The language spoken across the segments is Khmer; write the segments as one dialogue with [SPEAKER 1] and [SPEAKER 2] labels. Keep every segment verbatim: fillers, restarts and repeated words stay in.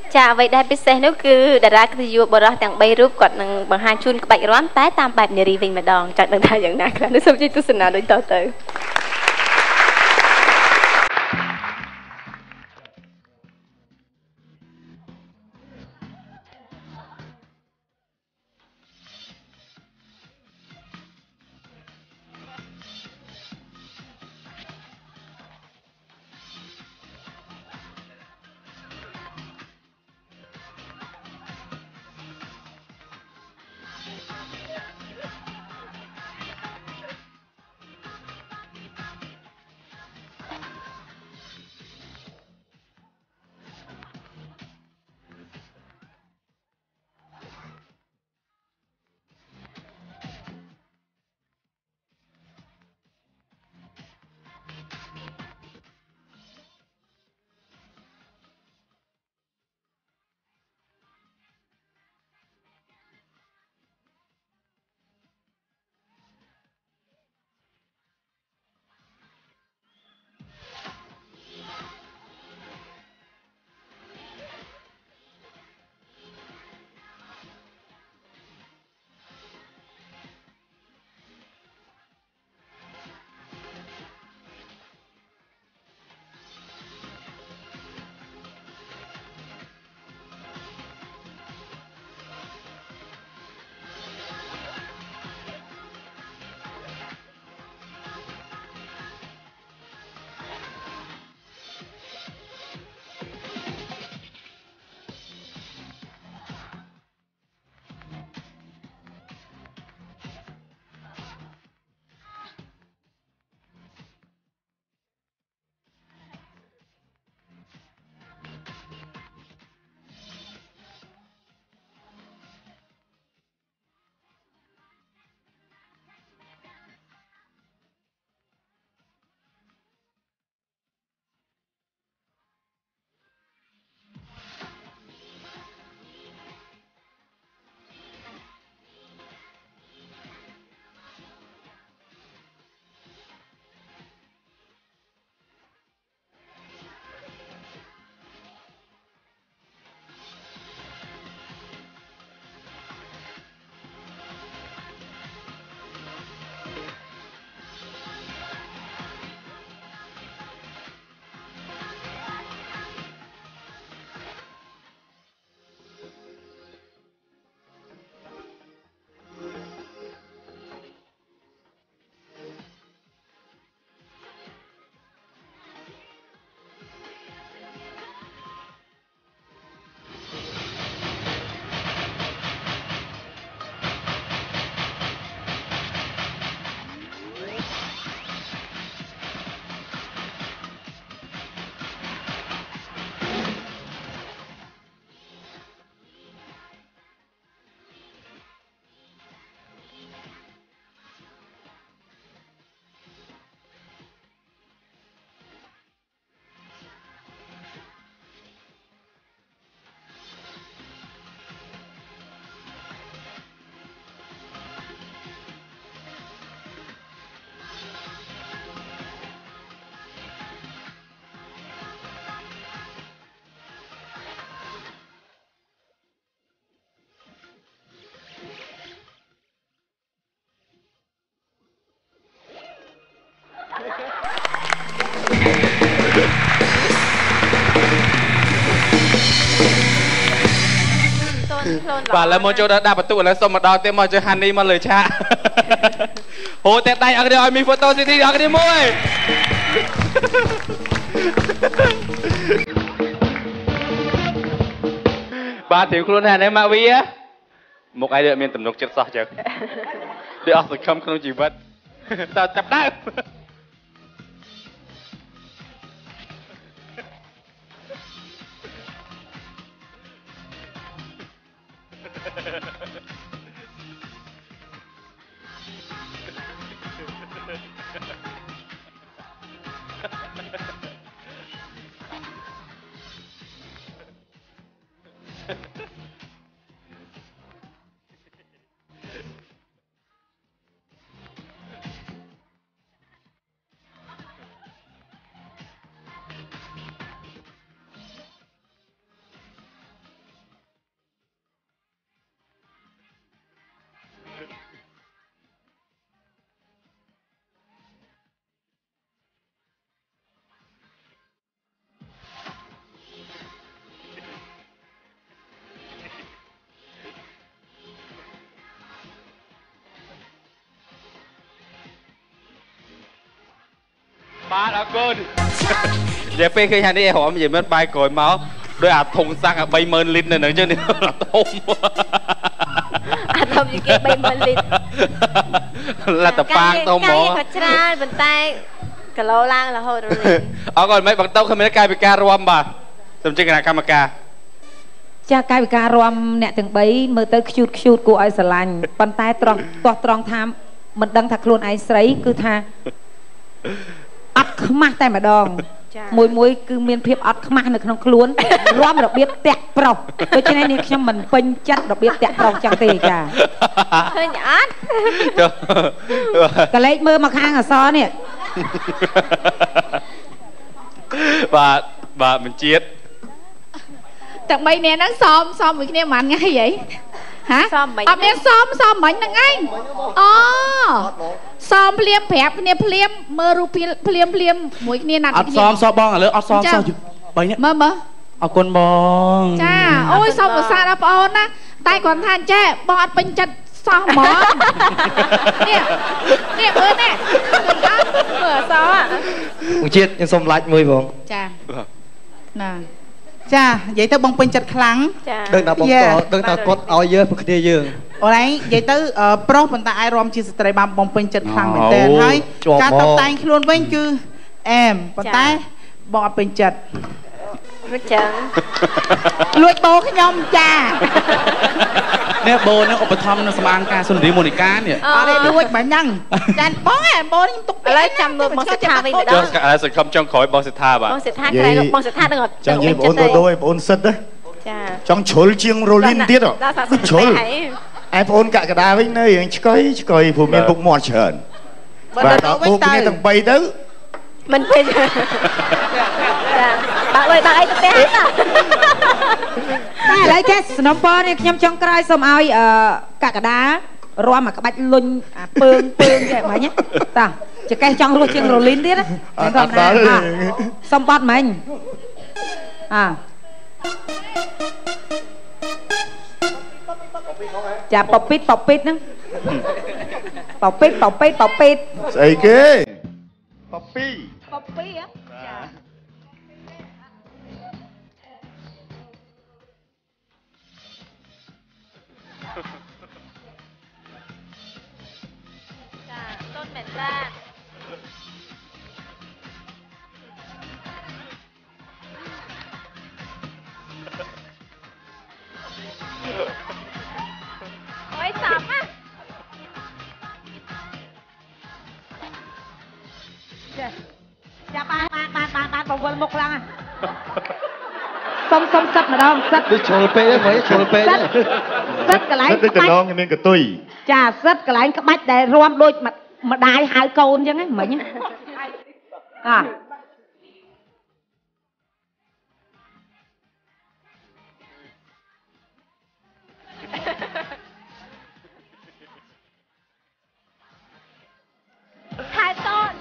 [SPEAKER 1] ចាអ្វីដែលពិសេសនោះគឺតារាកិត្តិយសបរិះទាំងបីរូបគាត់នឹងបង្ហាញជូនក្បាច់រាំតែតាមបែបនារីវិញម្ដងចង់ដឹងថាយ៉ាងណាខ្លះនោះសូមជួយទស្សនាដូចតទៅ
[SPEAKER 2] បាទឥឡូវមកចូលដល់ដាក់បន្ទុកឥឡូវសុំមកដល់ទៀតមកជួយហានីមកលើឆាកហូតែដៃអរគ្នាឲ្យមានហ្វូតូស៊ីទីអរគ្នាមួយបាទត្រៀមខ្លួនថានេះម៉ាក់វីមុខឯងដូចមានទំនុកចិត្តសោះចឹងដូចអស់សង្ឃឹមក្នុងជីវិតតើចាប់ដើមបាទអរគុណនិយាយពេលឃើញហានេះហមនិយាយមិនបាយក្រោយមកដោយអាធុងសាំងអាបីម៉ឺនលីត្រនៅហ្នឹងចឹងនេះអាធំ
[SPEAKER 1] អាធំជាងគេបីម៉ឺនលីត្រ
[SPEAKER 2] លទ្ធប៉ាងទៅហ្មង
[SPEAKER 1] ក៏ច្រើនប៉ុន្តែគីឡូឡើងរហូតរលីង
[SPEAKER 2] អរគុណមិនបន្តគ្មានកាយវិការរួមបាទសូមជិះគណៈកម្មការ
[SPEAKER 3] ចាកាយវិការរួមអ្នកទាំងបីមើលទៅខ្ជូតខ្ជូតគួរឲ្យស្រឡាញ់ប៉ុន្តែត្រង់ទាស់ត្រង់ថាមិនដឹងថាខ្លួនឯងស្រីគឺថាអត់ខ្មាស់តែម្ដងមួយមួយគឺមានភាពអត់ខ្មាស់នៅក្នុងខ្លួនរួមរបៀបតាក់ប្រុសដូច្នេះនេះខ្ញុំមិនពេញចិត្តរបៀបតាក់ប្រុសចឹងទេចា
[SPEAKER 1] ឃើញអត់
[SPEAKER 3] កលេចមើលមកខាងអសនេះ
[SPEAKER 2] បាទបាទបញ្ជាតិ
[SPEAKER 4] ទាំងបីនាក់ហ្នឹងសមសមមួយគ្នាប៉ុន្មានថ្ងៃហីហាអត់មានសមសមមិញហ្នឹងឯងអូសមភ្លាមប្រាប់គ្នាភ្លាមមើលរូបភ្លាមភ្លាមមួយគ្នាណាត់
[SPEAKER 2] អត់សមសោះបងឥឡូវអត់សមសោះបីនេះ
[SPEAKER 4] មើលមើល
[SPEAKER 2] អរគុណបង
[SPEAKER 4] ចាអូយសមប្រសាដល់បងអូនណាតែគាត់ថាចេះបងអត់ពេញចិត្តសោះហ្មងនេះនេះមើលនេះ
[SPEAKER 1] មើលសោះ
[SPEAKER 5] មួយជាតិខ្ញុំសុំឡាច់មួយបង
[SPEAKER 4] ចាណា
[SPEAKER 6] ចានិយាយទៅបងពេញចិត្តខ្លាំង
[SPEAKER 5] ដឹងថាបងដឹងថាគាត់ឲ្យយើងប្រគ្នាយើង
[SPEAKER 6] អូនឯងនិយាយទៅប្រុសប៉ុន្តែអាចរំជាស្ត្រីបានបងពេញចិត្តខ្លាំងមែនទែនហើយការតបតែងខ្លួនវិញគឺអែមប៉ុន្តែបងអត់ពេញចិត្ត
[SPEAKER 1] មិនចឹង
[SPEAKER 6] លួចបោខ្ញុំចា
[SPEAKER 2] នេះបោនឹងឧបត្ថម្ភនៅសម្អាងការសុនរីមូនីកានេះ
[SPEAKER 6] អត់លួចបាញ់ហ្នឹងចាបងឯងបោខ្ញុំទុក
[SPEAKER 1] ឥឡូវចាំមើលបងសិដ្ឋាវិញម្ដង
[SPEAKER 2] ចុះសង្ឃឹមចុងក្រោយបងសិដ្ឋាបាទ
[SPEAKER 1] បងសិដ្ឋាក្រែងបងសិដ្ឋានឹងអត់
[SPEAKER 5] ចង់និយាយបងអូនទៅដោយបងអូនសិតណា
[SPEAKER 1] ចា
[SPEAKER 5] ចង់ជ្រុលជាងរលីនទៀតជ្រុលឯបងអូនកកដាវិញនៅរឿងឆ្កុយឆ្កុយព្រោះមានពុកមាត់ច្រើនបាទដល់ពុកគ្នាទាំងបីទៅ
[SPEAKER 1] មិនពេញចាបាក់លុយបាក់អីទៅផ្ទះហ្នឹង
[SPEAKER 3] តែឥឡូវចេះសំណពរនេះខ្ញុំចង់ក្រោយសូមឲ្យអឺកកដារួមមកក្បាច់លុញអាពើងពើងចេះមិញតាចកេះចង់រស់ជាងរលីនទៀតណា
[SPEAKER 5] អត់ដល់
[SPEAKER 3] សុំបត់មិញអាចាប៉ពីតប៉ពីតហ្នឹងប៉ពីតប៉ពីតប៉ពីត
[SPEAKER 5] ស្អីគេប៉ពី
[SPEAKER 3] ប៉ពីហ៎
[SPEAKER 1] ចាต้นแม่นจ้าโอ้ยสามอ่ะ
[SPEAKER 3] ចាបានបានបានបានបានបង្វិលមុខឡើងសុំសុំសិតម្ដងសិត
[SPEAKER 5] ដូចជ្រុលពេកហ្នឹងជ្រុលពេកហ្នឹង
[SPEAKER 3] សិតកន្លែង
[SPEAKER 5] ក្បាច់ដូចកណ្ដងមានកតុយ
[SPEAKER 3] ចាសិតកន្លែងក្បាច់ដែលរួមដូចម្ដាយហៅកូនអញ្ចឹងហ្នឹងមិញអា
[SPEAKER 1] ถ่ายต้น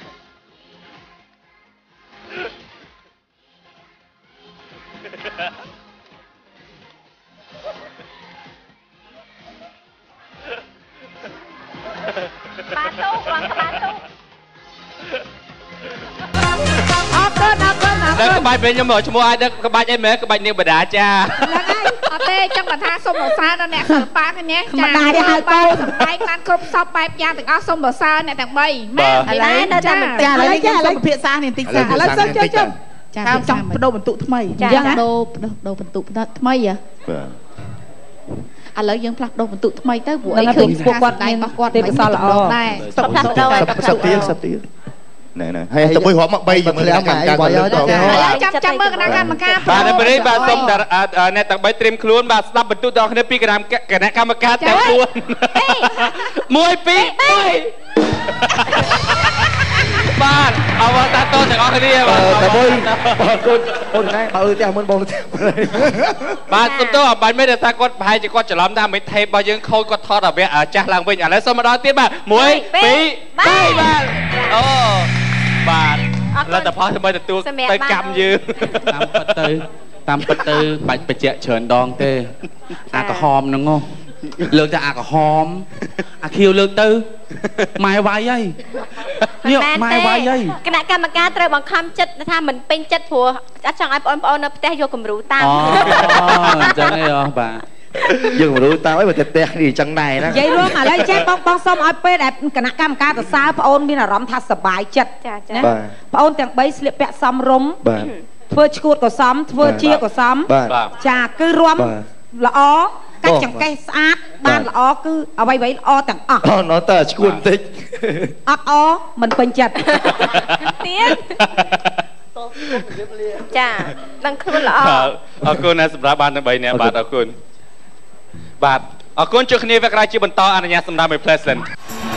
[SPEAKER 1] បានទូកឡើងបានទូក
[SPEAKER 3] អត់ទៅដល់ទៅដល់
[SPEAKER 2] ដល់ក្បាច់វិញខ្ញុំមកឈ្មោះឲ្យដឹកក្បាច់អីមែនក្បាច់នាងបដាចា
[SPEAKER 4] ហ្នឹងហើយអត់ទេចឹងគាត់ថាសុំបសាដល់អ្នកសិល្បៈគ្នា
[SPEAKER 3] ចាម្ដាយហៅកូន
[SPEAKER 4] សម្ដែងបានគ្រប់សពបែបយ៉ាងទាំងអស់សុំបសាអ្នកទាំងបី
[SPEAKER 1] មែនឥឡូវនៅតែ
[SPEAKER 6] ចាឥឡូវយើងសុំពិភាក្សានេះបន្តិចសិន
[SPEAKER 3] ឥឡូវសុំជួយជួយ
[SPEAKER 6] ចាចង់បដូរបន្ទុកថ្មី
[SPEAKER 4] យ៉ាងដូរបដូរបន្ទុកថ្មីហ៎បាទឥឡូវយើងផ្លាស់ប្ដូរបន្ទុកថ្មីទៅព្រោះអីឃើញ
[SPEAKER 3] ពួកគាត់ដែររបស់គាត់
[SPEAKER 4] ទេ
[SPEAKER 3] បសល់ល្អ
[SPEAKER 4] ដែរ
[SPEAKER 1] សុំផ្លាស់ប្ដូរឲ្យ
[SPEAKER 5] សទៀតសទៀតណែណែហើយទៅមួយរាប់មកបីជាមួយគណៈកម្មការគាត់លើកត
[SPEAKER 4] ចាំចាំមើលគណៈកម្មការ
[SPEAKER 2] បាទនៅនេះបាទសូមអ្នកទាំងបីត្រៀមខ្លួនបាទស្ដាប់បន្ទុកដល់គ្នាពីគណៈគណៈកម្មការទាំងបួនមួយពីរបីបាទអរតាតទាំងអស់គ្នាបាទ
[SPEAKER 5] តែមួយបងកូនអូនណែបើអឺផ្ទះមុនបងផ្ទះ
[SPEAKER 2] បាទសុំទោសអបាញ់មិនថាគាត់ប្រហែលជាគាត់ច្រឡំថាមិនថេបរបស់យើងខូចគាត់ថតឲ្យវាចាស់ឡើងវិញឥឡូវសុំម្ដងទៀតបាទមួយពីរបីបាទអូបាទលទ្ធផលធ្វើទទួលទៅកម្មយើងតាមពិតទៅតាមពិតទៅបាច់បញ្ជាក់ច្រើនដងទេអាក្រហមហ្នឹងលើកតែអាក្រហមអាខៀវលើកទៅម៉ែវាយហើយនេះម៉ែវាយអី
[SPEAKER 1] គណៈកម្មការត្រូវបង្ខំចិត្តថាមិនពេញចិត្តព្រោះអត់ចង់ឲ្យបងប្អូននៅផ្ទះយកគំរូតាម
[SPEAKER 2] អូអញ្ចឹងឯងបាទ
[SPEAKER 5] យើងមិនรู้តាមអីបើតែផ្ទះនេះចឹងដែរណា
[SPEAKER 3] និយាយរួមឥឡូវចេះបងបងសុំឲ្យពេលដែលគណៈកម្មការសរសើរប្អូនមានអារម្មណ៍ថាសប្បាយចិត្ត
[SPEAKER 1] ចាចា
[SPEAKER 3] ណាប្អូនទាំង3ស្លៀកពាក់សមរម្យ
[SPEAKER 5] បាទ
[SPEAKER 3] ធ្វើឈួតក៏សមធ្វើជាក៏សមចាគឺរំល្អកាច់ចង្កេះស្អាតបានល្អគឺអ្វីៗល្អទាំងអស់
[SPEAKER 5] អូណោះតើឈួតបន្តិច
[SPEAKER 3] អត់អមិនពេញចិត្ត
[SPEAKER 1] ទៀតចាដឹងខ្លួនល្អ
[SPEAKER 2] អរគុណណាសម្រាប់បានទាំង3នាក់បាទអរគុណបាទអរគុណជួបគ្នាវគ្គក្រោយជាបន្តអនុញ្ញាតសម្រាប់ឲ្យ Pleasant